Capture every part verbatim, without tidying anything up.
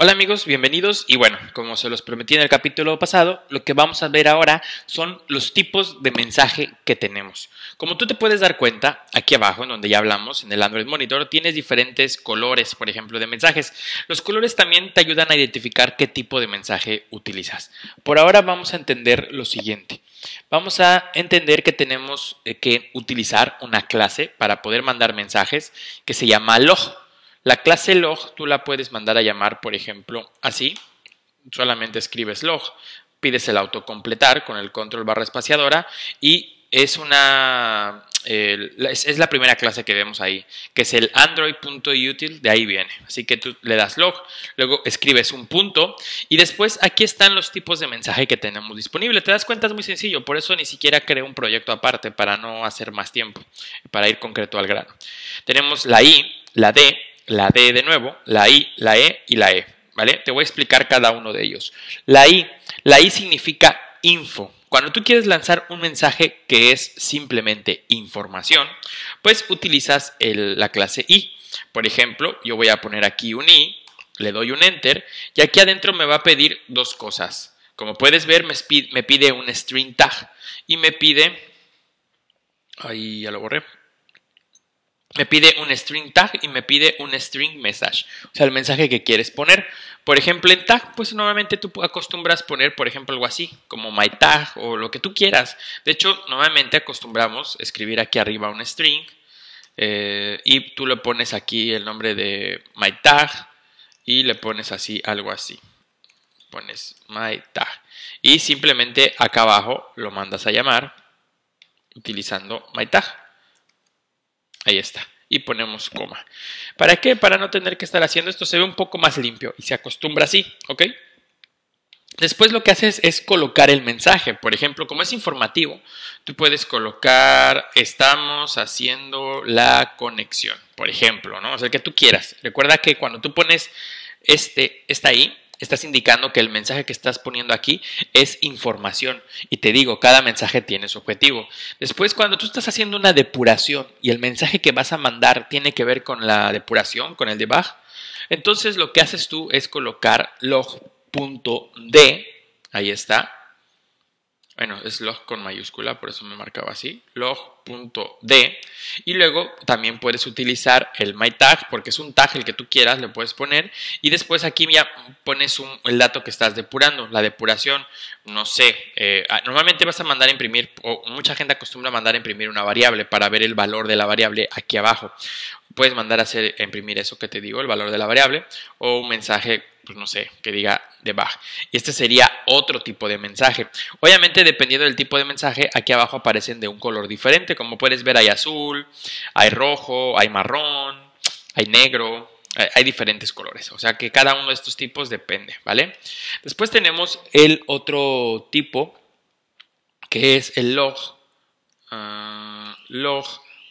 Hola amigos, bienvenidos y bueno, como se los prometí en el capítulo pasado, lo que vamos a ver ahora son los tipos de mensaje que tenemos. Como tú te puedes dar cuenta, aquí abajo, en donde ya hablamos, en el Android Monitor, tienes diferentes colores, por ejemplo, de mensajes. Los colores también te ayudan a identificar qué tipo de mensaje utilizas. Por ahora vamos a entender lo siguiente. Vamos a entender que tenemos que utilizar una clase para poder mandar mensajes que se llama log. La clase log tú la puedes mandar a llamar, por ejemplo, así. Solamente escribes log, pides el autocompletar con el control barra espaciadora y es una eh, es, es la primera clase que vemos ahí, que es el android.util, de ahí viene. Así que tú le das log, luego escribes un punto y después aquí están los tipos de mensaje que tenemos disponible. Te das cuenta, es muy sencillo, por eso ni siquiera creé un proyecto aparte para no hacer más tiempo, para ir concreto al grano. Tenemos la I, la D, la D de nuevo, la I, la E y la E, ¿vale? Te voy a explicar cada uno de ellos. La I, la I significa info. Cuando tú quieres lanzar un mensaje que es simplemente información, pues utilizas el, la clase I. Por ejemplo, yo voy a poner aquí un I, le doy un enter y aquí adentro me va a pedir dos cosas. Como puedes ver, me pide un string tag y me pide... Ahí ya lo borré. Me pide un string tag y me pide un string message, o sea, el mensaje que quieres poner. Por ejemplo, en tag, pues normalmente tú acostumbras poner, por ejemplo, algo así, como my tag o lo que tú quieras. De hecho, normalmente acostumbramos escribir aquí arriba un string eh, y tú le pones aquí el nombre de my tag y le pones así, algo así. Pones my tag y simplemente acá abajo lo mandas a llamar utilizando my tag. Ahí está. Y ponemos coma. ¿Para qué? Para no tener que estar haciendo esto. Se ve un poco más limpio y se acostumbra así, ¿ok? Después lo que haces es colocar el mensaje. Por ejemplo, como es informativo, tú puedes colocar estamos haciendo la conexión, por ejemplo, ¿no? O sea, el que tú quieras. Recuerda que cuando tú pones este, está ahí, estás indicando que el mensaje que estás poniendo aquí es información. Y te digo, cada mensaje tiene su objetivo. Después, cuando tú estás haciendo una depuración y el mensaje que vas a mandar tiene que ver con la depuración, con el debug, entonces lo que haces tú es colocar log.d, ahí está. Bueno, es log con mayúscula, por eso me marcaba así, log.d. Y luego también puedes utilizar el myTag, porque es un tag el que tú quieras, le puedes poner. Y después aquí ya pones un, el dato que estás depurando, la depuración, no sé. Eh, normalmente vas a mandar a imprimir, o mucha gente acostumbra a mandar a imprimir una variable para ver el valor de la variable aquí abajo. Puedes mandar a, hacer, a imprimir eso que te digo, el valor de la variable, o un mensaje, pues no sé, que diga debug. Y este sería otro tipo de mensaje. Obviamente, dependiendo del tipo de mensaje, aquí abajo aparecen de un color diferente. Como puedes ver, hay azul, hay rojo, hay marrón, hay negro, hay, hay diferentes colores. O sea que cada uno de estos tipos depende, ¿vale? Después tenemos el otro tipo, que es el log. Uh, log.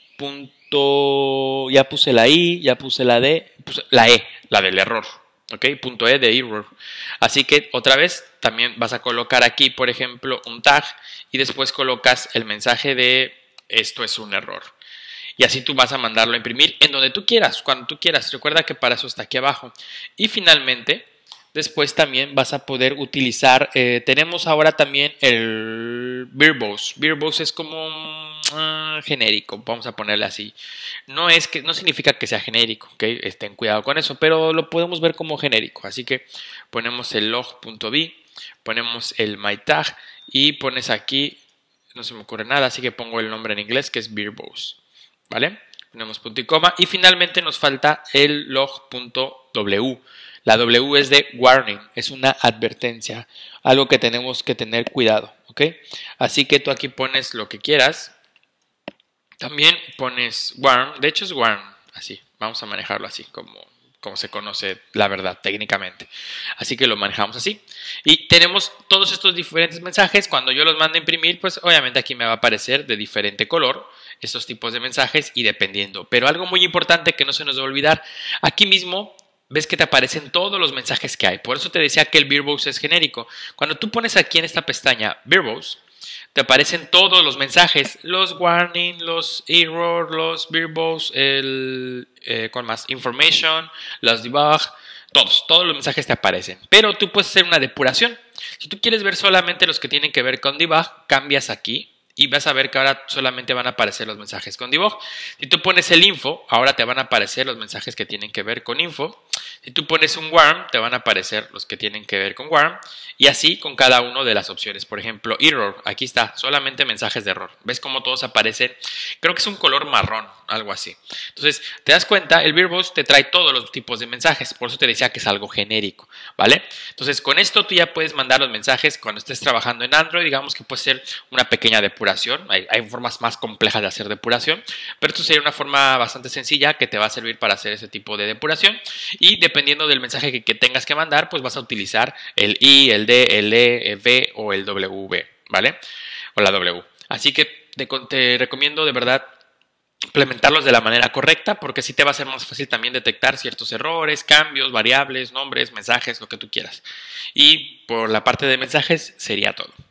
Punto, ya puse la I, ya puse la D, puse la E, la del error, ¿ok? Punto E de error. Así que otra vez también vas a colocar aquí, por ejemplo, un tag y después colocas el mensaje de esto es un error. Y así tú vas a mandarlo a imprimir en donde tú quieras, cuando tú quieras. Recuerda que para eso está aquí abajo. Y finalmente, después también vas a poder utilizar, eh, tenemos ahora también el verbose. Verbose es como un uh, genérico, vamos a ponerle así. No, es que, no significa que sea genérico, ¿ok? Estén cuidado con eso, pero lo podemos ver como genérico. Así que ponemos el log.b, ponemos el myTag y pones aquí, no se me ocurre nada, así que pongo el nombre en inglés que es verbose, ¿vale? Ponemos punto y coma y finalmente nos falta el log.w. La W es de warning, es una advertencia, algo que tenemos que tener cuidado, ¿ok? Así que tú aquí pones lo que quieras. También pones warn, de hecho es warn, así, vamos a manejarlo así como, como se conoce la verdad técnicamente. Así que lo manejamos así. Y tenemos todos estos diferentes mensajes. Cuando yo los mando a imprimir, pues obviamente aquí me va a aparecer de diferente color estos tipos de mensajes y dependiendo. Pero algo muy importante que no se nos va a olvidar, aquí mismo ves que te aparecen todos los mensajes que hay. Por eso te decía que el verbose es genérico. Cuando tú pones aquí en esta pestaña verbose, te aparecen todos los mensajes, los warning, los error, los verbose, el, eh, ¿cuál más? Information, los debug, Todos, todos los mensajes te aparecen. Pero tú puedes hacer una depuración. Si tú quieres ver solamente los que tienen que ver con debug, cambias aquí. Y vas a ver que ahora solamente van a aparecer los mensajes con debug. Si tú pones el info, ahora te van a aparecer los mensajes que tienen que ver con info. Si tú pones un warm, te van a aparecer los que tienen que ver con warm. Y así con cada una de las opciones. Por ejemplo, error, aquí está, solamente mensajes de error. ¿Ves cómo todos aparecen? Creo que es un color marrón, algo así. Entonces, te das cuenta, el VirBoss te trae todos los tipos de mensajes. Por eso te decía que es algo genérico, ¿vale? Entonces, con esto tú ya puedes mandar los mensajes cuando estés trabajando en Android. Digamos que puede ser una pequeña depuración. Hay, hay formas más complejas de hacer depuración, pero esto sería una forma bastante sencilla que te va a servir para hacer ese tipo de depuración. Y dependiendo del mensaje que, que tengas que mandar, pues vas a utilizar el I, el D, el E, el V o el W, ¿vale? O la W. Así que te, te recomiendo de verdad implementarlos de la manera correcta, porque así te va a ser más fácil también detectar ciertos errores, cambios, variables, nombres, mensajes, lo que tú quieras. Y por la parte de mensajes sería todo.